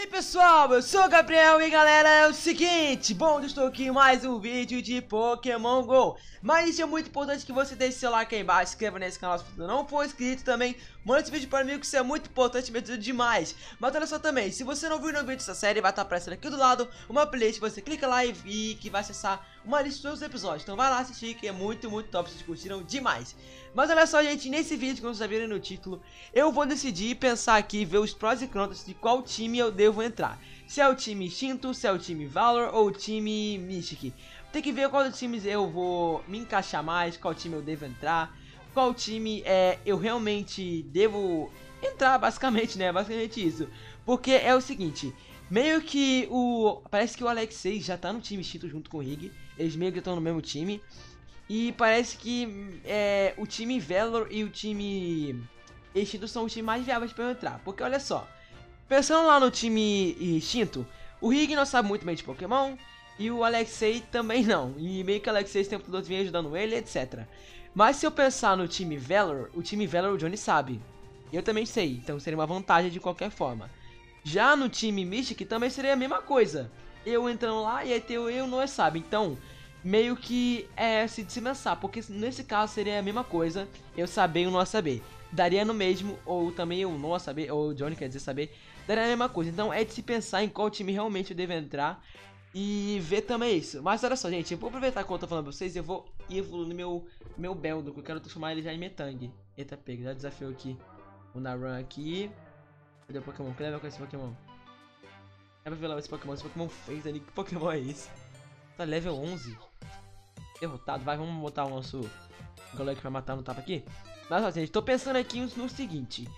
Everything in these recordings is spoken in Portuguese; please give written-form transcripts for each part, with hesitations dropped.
Pessoal, eu sou o Gabriel e galera, é o seguinte, bom, eu estou aqui em mais um vídeo de Pokémon GO. Mas é muito importante que você deixe seu like aí embaixo, se inscreva nesse canal se você não for inscrito também. Manda esse vídeo para mim que isso é muito importante, me ajuda demais. Mas olha só também, se você não viu no vídeo dessa série, vai estar aparecendo aqui do lado uma playlist, você clica lá e que vai acessar uma lista de todos os episódios. Então vai lá assistir que é muito top, vocês curtiram demais. Mas olha só gente, nesse vídeo, como vocês já viram no título, eu vou decidir pensar aqui, ver os prós e contras de qual time eu devo entrar. Se é o time Instinto, se é o time Valor ou o time Mystic. Tem que ver qual dos times eu vou me encaixar mais, qual time eu devo entrar, qual time eu realmente devo entrar, basicamente, né? Basicamente isso. Porque é o seguinte, meio que parece que o Alexei já tá no time Instinto junto com o Rig. Eles meio que estão no mesmo time. E parece que o time Valor e o time Instinto são os times mais viáveis para eu entrar. Porque olha só, pensando lá no time Instinto, o Rig não sabe muito bem de Pokémon e o Alexei também não. E meio que o Alexei esse tempo todo vinha ajudando ele, etc. Mas se eu pensar no time Valor, o time Valor o Johnny sabe. Eu também sei, então seria uma vantagem de qualquer forma. Já no time Mystic também seria a mesma coisa. Eu entrando lá e aí eu não sabe. Então, meio que se pensar, porque nesse caso seria a mesma coisa, eu saber ou não saber. Daria no mesmo, ou também eu não saber, ou o Johnny quer dizer saber, daria a mesma coisa. Então é de se pensar em qual time realmente eu devo entrar e ver também isso. Mas olha só, gente, eu vou aproveitar que eu tô falando pra vocês, eu vou evoluir meu Beldum, que eu quero transformar ele já em Metang. Eita, pega, já desafio aqui o Naran aqui. Cadê o Pokémon? Que level com esse Pokémon? É pra ver lá esse Pokémon fez ali, que Pokémon é esse? Tá level 11. Derrotado, vai, vamos botar o nosso Golurk pra matar no tapa aqui. Mas ó, gente, tô pensando aqui no seguinte,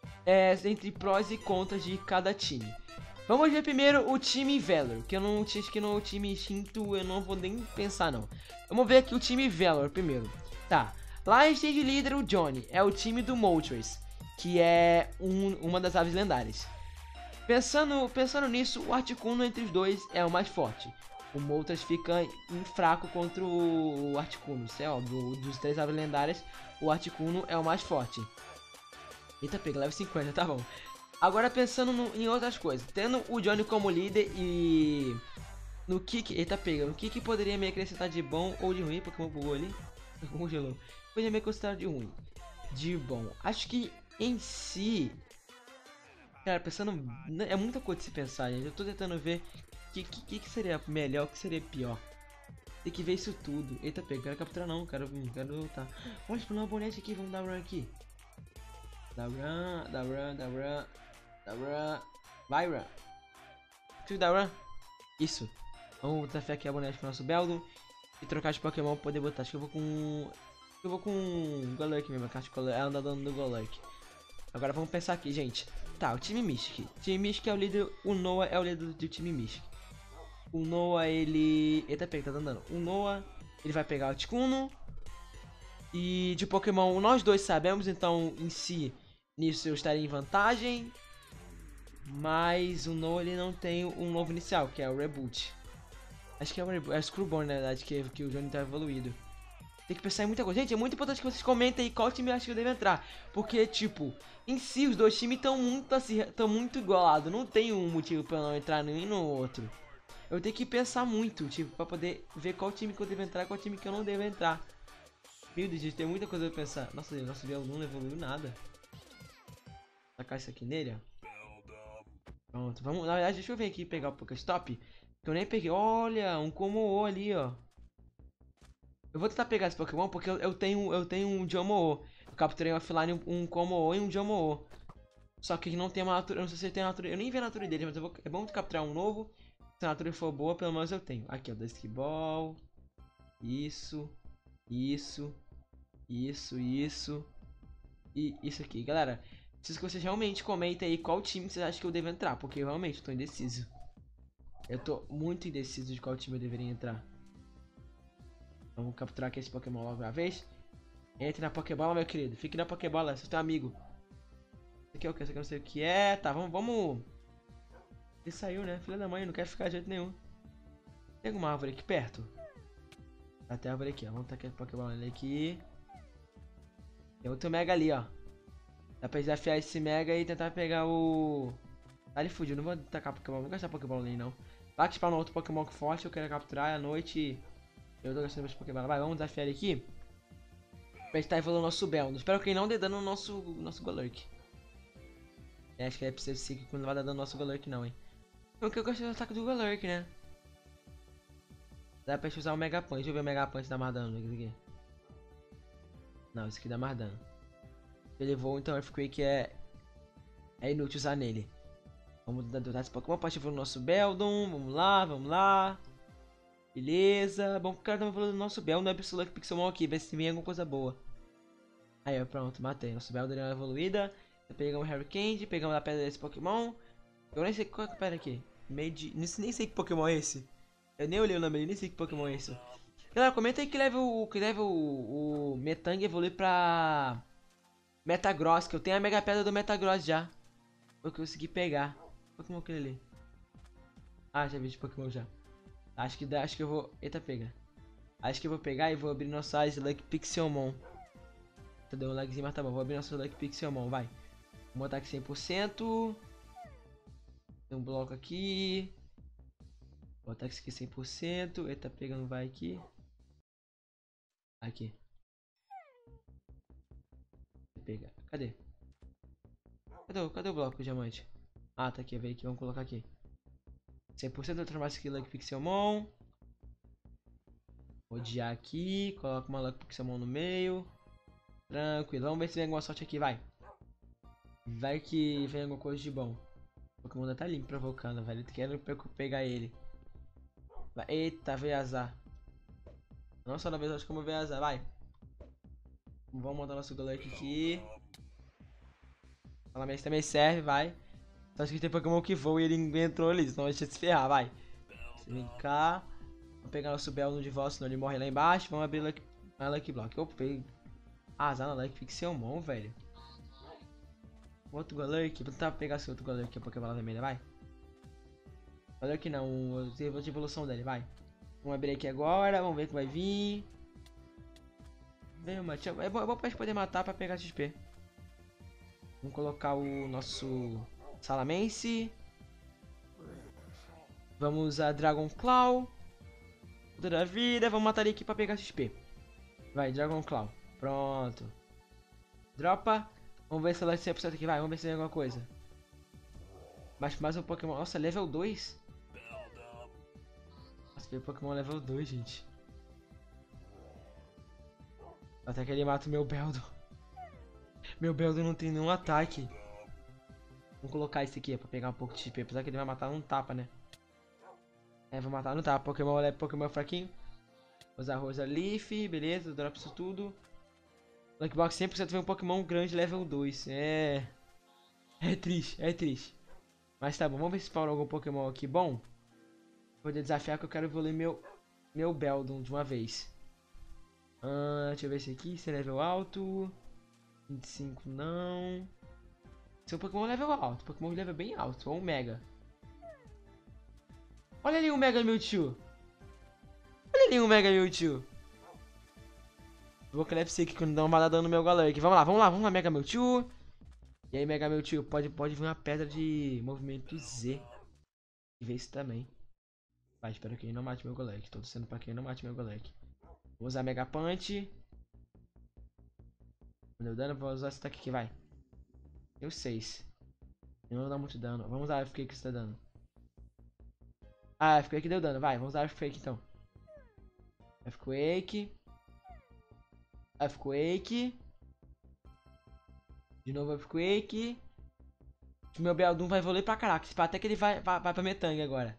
entre prós e contras de cada time. Vamos ver primeiro o time Valor, que eu não acho que no time Instinto eu não vou nem pensar não. Vamos ver aqui o time Valor primeiro. Tá, lá a gente tem de líder o Johnny, é o time do Moltres, que é uma das aves lendárias. Pensando nisso, o Articuno entre os dois é o mais forte. O Moltres fica fraco contra o Articuno, isso é óbvio. Dos três aves lendárias, o Articuno é o mais forte. Eita, pega, level 50, tá bom. Agora pensando em outras coisas, tendo o Johnny como líder e no que, eita, pega, o que poderia me acrescentar de bom ou de ruim, Pokémon bugou ali, congelou, poderia me acrescentar de ruim, de bom, acho que em si, cara, pensando, é muita coisa de se pensar, gente, eu tô tentando ver o que seria melhor, o que seria pior. Tem que ver isso tudo. Eita, pega, quero capturar não, quero lutar. Vamos explorar uma bonete aqui, vamos dar run aqui. Dá run. Vai run. Preciso dar run. Isso. Vamos desafiar aqui a bonete com o nosso Beldum. E trocar de Pokémon pra poder botar. Acho que eu vou com... Eu vou com o Golurk mesmo, a carta de Golurk. Ela anda dando no Golurk. Agora vamos pensar aqui, gente. Tá, o time Mystic. O time Mystic é o líder. O Noah é o líder do time Mystic. O Noah, ele... Eita, pega, tá dando. O Noah, ele vai pegar o Articuno. E de Pokémon, nós dois sabemos, então, em si, nisso eu estaria em vantagem. Mas o Noah, ele não tem um novo inicial, que é o Reboot. Acho que é o Reboot, é o Screwball, na verdade, que o Johnny tá evoluído. Tem que pensar em muita coisa. Gente, é muito importante que vocês comentem aí qual time eu acho que eu devo entrar. Porque, tipo, em si, os dois times estão muito, assim, muito igualados. Não tem um motivo pra eu não entrar nem no outro. Eu tenho que pensar muito, tipo, pra poder ver qual time que eu devo entrar e qual time que eu não devo entrar. Meu Deus, gente, tem muita coisa pra pensar. Nossa, nosso Beldum não evoluiu nada. Tacar isso aqui nele, ó. Pronto, vamos, na verdade, deixa eu ver aqui pegar o Pokéstop. Que eu nem peguei, olha, um Kommo-o ali, ó. Eu vou tentar pegar esse Pokémon porque eu tenho um Jommo-o. Eu capturei offline um Kommo-o e um Jommo-o. Só que não tem uma natura, eu não sei se ele tem a natura, eu nem vi a natura dele, mas é bom capturar um novo. Se a natura for boa, pelo menos eu tenho. Aqui, ó, Dusty Ball. Isso. E isso aqui, galera. Preciso que vocês realmente comentem aí qual time vocês acham que eu devo entrar, porque eu realmente tô indeciso. Eu tô muito indeciso de qual time eu deveria entrar. Vamos capturar aqui esse Pokémon logo uma vez. Entre na Pokébola, meu querido. Fique na Pokébola, sou teu amigo. Isso aqui é o que? Isso aqui eu não sei o que é. Tá, vamos. Ele saiu, né? Filha da mãe, não quer ficar de jeito nenhum. Tem alguma árvore aqui perto? Até a árvore aqui, ó. Vamos tacar a Pokébola nele aqui. Tem outro Mega ali, ó. Dá pra desafiar esse Mega e tentar pegar o Ah, ele fugiu, não vou tacar Pokémon, não vou gastar Pokémon nele não. Vai que spawna outro Pokémon forte, eu quero capturar à noite. Eu tô gastando meus Pokémon. Vai, vamos desafiar ele aqui. Pra gente tá evoluindo o nosso Beldum. Espero que ele não dê dano no nosso Golurk. Acho que é preciso seguir quando não vai dar dano no nosso Golurk não, hein. Porque eu gosto do ataque do Golurk, né. Dá pra gente usar o Mega Punch. Deixa eu ver o Mega Punch dá mais dano. Esse aqui. Não, esse aqui dá mais dano. Ele voa, então Earthquake é inútil usar nele. Vamos dar esse Pokémon pra evoluir o nosso Beldum. Vamos lá, vamos lá. Beleza. Bom, o cara tá evoluindo o nosso Beldum. Não é Psylocke Pixelmon aqui. Ver se vem alguma coisa boa. Aí, ó, pronto, matei. Nosso Beldum é evoluída. Pegamos o Harry Candy, pegamos a pedra desse Pokémon. Eu nem sei qual é a pedra aqui. Nem sei que Pokémon é esse. Eu nem olhei o nome dele, nem sei que Pokémon é esse. Galera, comenta aí que level o Metang evolui pra Metagross, que eu tenho a Mega Pedra do Metagross já. Eu consegui pegar. Pokémon aquele ali. Ah, já vi de Pokémon já. Acho que eu vou... Eita, pega. Acho que eu vou pegar e vou abrir nosso Lucky Pixelmon. Deu um lagzinho, mas tá bom. Vou abrir nosso Lucky Pixelmon, vai. Vou botar aqui 100%. Tem um bloco aqui. Vou botar isso aqui 100%. Eita, pegando, vai aqui. Aqui. Vou pegar. Cadê? Cadê o bloco, diamante? Ah, tá aqui, veio aqui, vamos colocar aqui. 100% transformar esse aqui em Lucky Pixelmon. Rodear aqui, coloca uma Lucky Pixelmon no meio. Tranquilo, vamos ver se vem alguma sorte aqui, vai. Vai que vem alguma coisa de bom. O Pokémon ainda tá ali me provocando, velho. Quero pegar ele. Vai. Eita, veio azar. Não só na vez, acho que eu vou ver azar, vai. Vamos montar nosso Golurk aqui. Salamence também serve, vai. Só acho que tem Pokémon que voa e ele entrou ali, senão a gente vai se ferrar, vai. Vem cá. Vamos pegar nosso Beldum de volta, senão ele morre lá embaixo. Vamos abrir a Lucky Block. Opa, azar na Lucky Pixelmon, velho. Outro Golurk, vou tentar pegar esse outro Golurk aqui, a Pokébola vermelha, vai. Golurk não, o nível de evolução dele, vai. Vamos abrir aqui agora, vamos ver o que vai vir. Vem, Mate, é bom pra gente poder matar pra pegar XP. Vamos colocar o nosso Salamence. Vamos usar Dragon Claw. Toda a vida, vamos matar ele aqui pra pegar XP. Vai, Dragon Claw. Pronto. Dropa. Vamos ver se ela é 100% aqui, vai, vamos ver se tem alguma coisa. Mais um Pokémon, nossa, level 2. Nossa, veio Pokémon level 2, gente. Até que ele mata o meu Beldum. Meu Beldum não tem nenhum ataque. Vamos colocar esse aqui pra pegar um pouco de XP, apesar que ele vai matar num tapa, né. É, vou matar no tapa, Pokémon fraquinho. Vou usar Rosa Leaf, beleza, drop isso tudo. Lucky Box 100% vem um Pokémon grande level 2. É triste, é triste. Mas tá bom, vamos ver se spawna algum Pokémon aqui bom. Vou poder desafiar que eu quero evoluir meu Beldum de uma vez. Deixa eu ver esse aqui, se é level alto. 25 não. Esse é um Pokémon level alto, Pokémon level bem alto, ou um Mega. Olha ali um Mega Mewtwo. Olha ali um Mega Mewtwo. Vou Clepsic quando dá uma dano no meu Golurk. Vamos lá, Mega Mewtwo. E aí, Mega Mewtwo, pode vir uma pedra de movimento Z. E ver isso também. Vai, espero que ele não mate meu Golurk. Tô torcendo pra que ele não mate meu Golurk. Vou usar Mega Punch. Deu dano, vou usar esse ataque aqui, vai. Deu 6. Não dá muito dano. Vamos usar FK que está dando. Ah, FK que deu dano, vai. Vamos usar FK então. Earthquake. Earthquake. De novo Earthquake. O meu Beldum vai evoluir pra caraca. Até que ele vai pra Metang agora.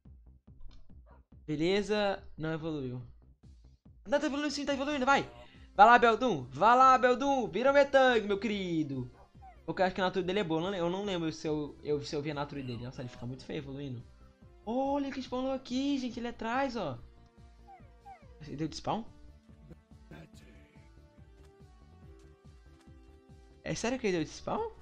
Beleza. Não evoluiu. Não, tá evoluindo sim, tá evoluindo, vai. Vai lá, Beldum. Vai lá, Beldum. Vira o Metang, meu querido. Porque eu acho que a natura dele é boa. Eu não lembro se eu vi a natura dele. Nossa, ele fica muito feio evoluindo. Olha que spawnou aqui, gente. Ele é atrás, ó. Ele deu de spawn? É sério que ele deu de spawn?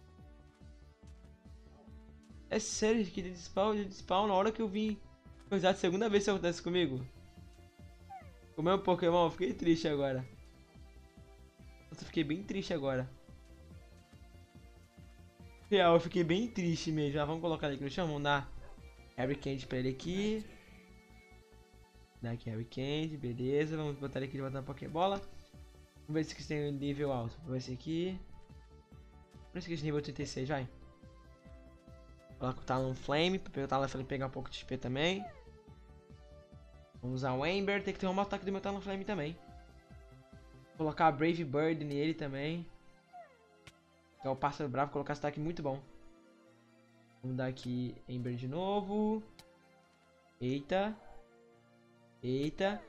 É sério que ele deu de spawn na hora que eu vim. Coisa, segunda vez que isso acontece comigo. O meu Pokémon, eu fiquei triste agora. Nossa, eu fiquei bem triste agora. Real, eu fiquei bem triste mesmo. Já vamos colocar ele aqui no chão, vamos dar Harry Candy pra ele aqui. Dá aqui Harry Candy, beleza. Vamos botar ele aqui de volta na Pokébola. Vamos ver se esse tem um nível alto. Vamos ver esse aqui. Vamos ver se esse nível 36, vai. Coloca o Talon Flame, pra pegar o Talon Flame e pegar um pouco de XP também. Vamos usar o Ember, tem que ter um ataque do meu Talon Flame também. Vou colocar a Brave Bird nele também. Que é o Pássaro Bravo, colocar esse ataque muito bom. Vamos dar aqui Ember de novo. Eita. Eita.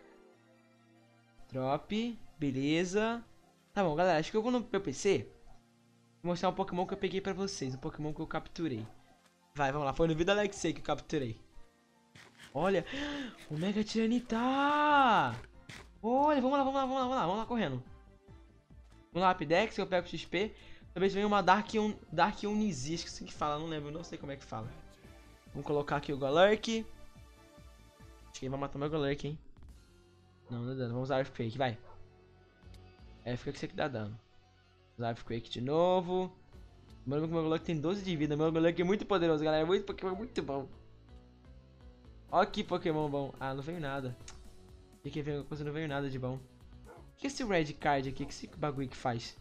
Drop. Beleza. Tá bom, galera, acho que eu vou no meu PC. Vou mostrar um Pokémon que eu peguei pra vocês. Um Pokémon que eu capturei. Vai, vamos lá. Foi no vídeo da Alexei que eu capturei. Olha. O Mega Tyranitar. Olha, vamos lá correndo. Vamos lá, Rapidex, eu pego o XP. Talvez venha uma Dark Unizi, acho que assim que fala, não lembro, não sei como é que fala. Vamos colocar aqui o Golurk. Acho que ele vai matar meu Golurk, hein. Não dá dano, vamos usar Earthquake, vai. Fica que isso aqui dá dano. Usar Earthquake de novo. Mano, meu Golurk tem 12 de vida, meu Golurk é muito poderoso, galera, muito Pokémon, muito bom. Olha que Pokémon bom. Ah, não veio nada. E que veio coisa, não veio nada de bom. O que é esse Red Card aqui? O que esse bagulho que faz?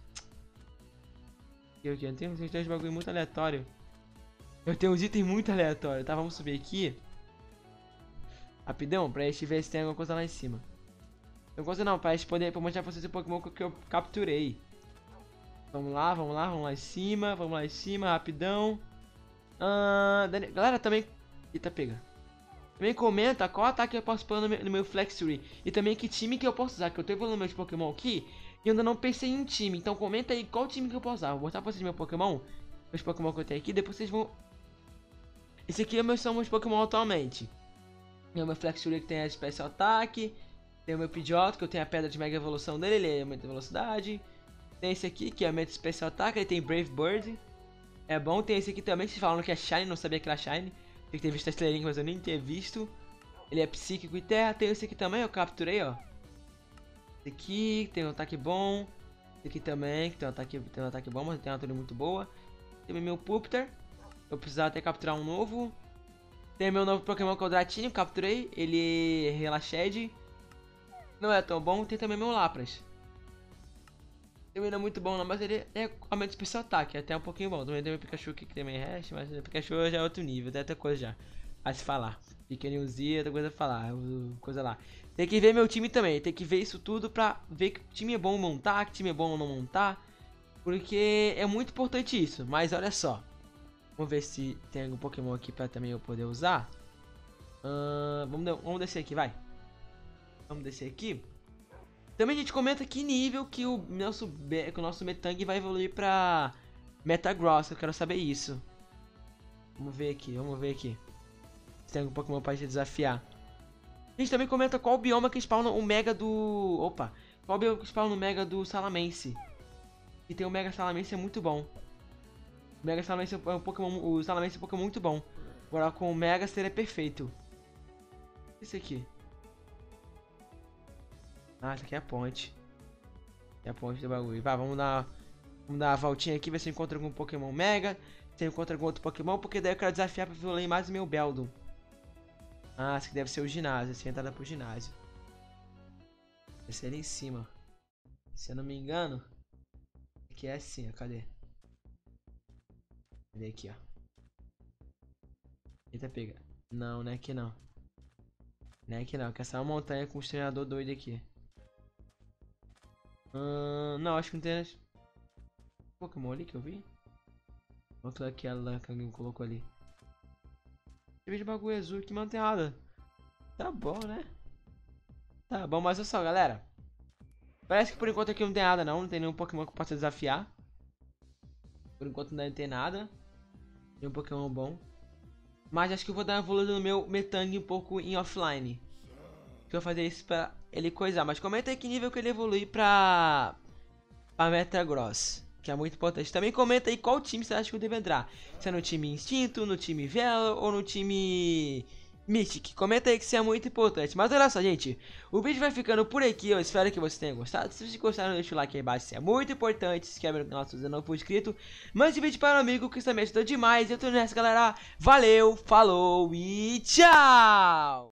Eu tenho uns itens de bagulho muito aleatório. Eu tenho uns itens muito aleatórios, tá? Vamos subir aqui. Rapidão, pra gente ver se tem alguma coisa lá em cima. Não coisa não, pra gente poder mostrar pra vocês o Pokémon que eu capturei. Vamos lá em cima, rapidão. Galera, também... Eita, pega. Também comenta qual ataque eu posso pôr no meu Flex Tree. E também que time que eu posso usar, que eu tô evoluindo meus Pokémon aqui. E ainda não pensei em um time, então comenta aí qual time que eu posso usar. Vou mostrar pra vocês meu Pokémon. Meus Pokémon que eu tenho aqui, depois vocês vão... Esse aqui são meus Pokémon atualmente. Tem o meu Flex Tree que tem a Special Attack. Tem o meu Pidgeotto que eu tenho a Pedra de Mega Evolução dele, ele aumenta a velocidade. Tem esse aqui que aumenta a Special Attack, ele tem Brave Bird. É bom, tem esse aqui também, vocês falaram que é Shine, não sabia que era Shine. Tem que ter visto a estrelinha, mas eu nem tinha visto. Ele é psíquico e terra. Tem esse aqui também, eu capturei, ó. Esse aqui tem um ataque bom. Esse aqui também, que tem um ataque bom, mas tem uma altura muito boa. Tem meu Pupitar. Eu precisava até capturar um novo. Tem meu novo Pokémon que é o Dratini, capturei. Ele é Relaxed. Não é tão bom. Tem também meu Lapras. Também não é muito bom não, mas ele aumenta o especial ataque, é até um pouquinho bom. Também tem o Pikachu aqui que tem meio hash, mas o Pikachu já é outro nível, tem outra coisa já a se falar. Pequenininhozinho, outra coisa a falar, coisa lá. Tem que ver meu time também, tem que ver isso tudo pra ver que time é bom montar, que time é bom não montar. Porque é muito importante isso, mas olha só. Vamos ver se tem algum Pokémon aqui pra também eu poder usar. Vamos descer aqui, vai. Vamos descer aqui. Também a gente comenta que nível que o nosso Metang vai evoluir pra Metagross, eu quero saber isso. Vamos ver aqui. Se tem algum Pokémon pra gente desafiar. A gente também comenta qual bioma que spawna o Mega do... Opa! Qual bioma que spawna o Mega do Salamence. E tem o Mega Salamence, é muito bom. O Mega Salamence é um Pokémon... O Salamence é um Pokémon muito bom. Agora com o Mega seria perfeito. Esse aqui. Ah, essa aqui é a ponte. É a ponte do bagulho. Vai, vamos dar uma voltinha aqui, ver se eu encontro algum Pokémon Mega. Se eu encontro algum outro Pokémon, porque daí eu quero desafiar pra evoluir mais o meu Beldum. Ah, esse aqui deve ser o ginásio. Essa é a entrada pro ginásio. Esse é ali em cima. Se eu não me engano. Aqui é assim, ó. Cadê? Cadê aqui, ó? Eita, pega. Não, não é aqui não. Não é aqui não, que essa é uma montanha com um treinador doido aqui. Não, acho que não tem Pokémon ali que eu vi. Outro aquela que alguém colocou ali. Eu vejo bagulho azul que não tem nada. Tá bom, né? Tá bom, mas olha só, galera. Parece que por enquanto aqui não tem nada não. Não tem nenhum Pokémon que eu possa desafiar. Por enquanto não tem nada. Nenhum Pokémon bom. Mas acho que eu vou dar uma evoluída no meu Metang um pouco em offline. Que eu vou fazer isso pra ele coisar. Mas comenta aí que nível que ele evolui pra Metagross. Que é muito importante. Também comenta aí qual time você acha que eu devo entrar. Se é no time Instinto, no time Velo ou no time Mystic, comenta aí que isso é muito importante. Mas olha só, gente, o vídeo vai ficando por aqui. Eu espero que vocês tenham gostado. Se vocês gostaram, deixa o like aí embaixo, isso é muito importante. Se inscreve no canal se você não for inscrito. Mande vídeo para um amigo, que isso também ajuda demais. Eu tô nessa, galera. Valeu, falou e tchau!